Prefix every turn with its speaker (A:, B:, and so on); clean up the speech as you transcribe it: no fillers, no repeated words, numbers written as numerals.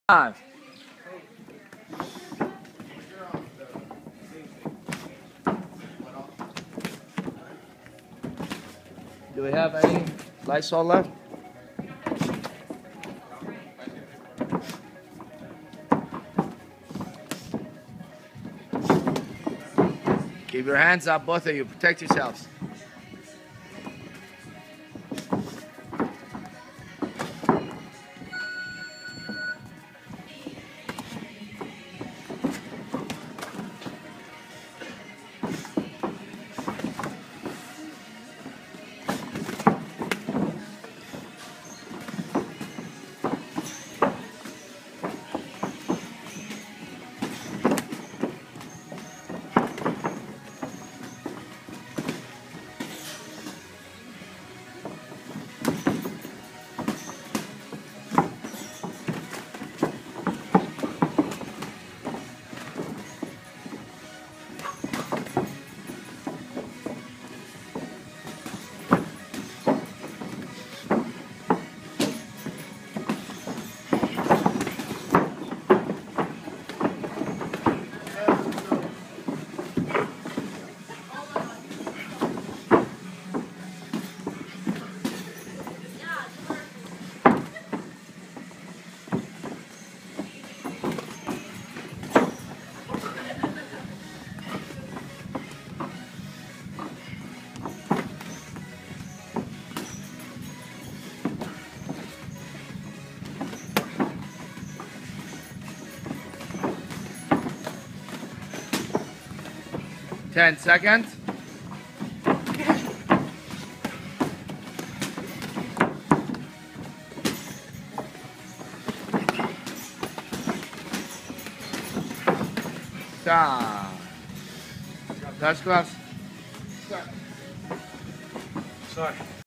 A: Five. Do we have any Lysol left? Keep your hands up, both of you. Protect yourselves. Ten seconds. Stop. Touch gloves.
B: Sorry.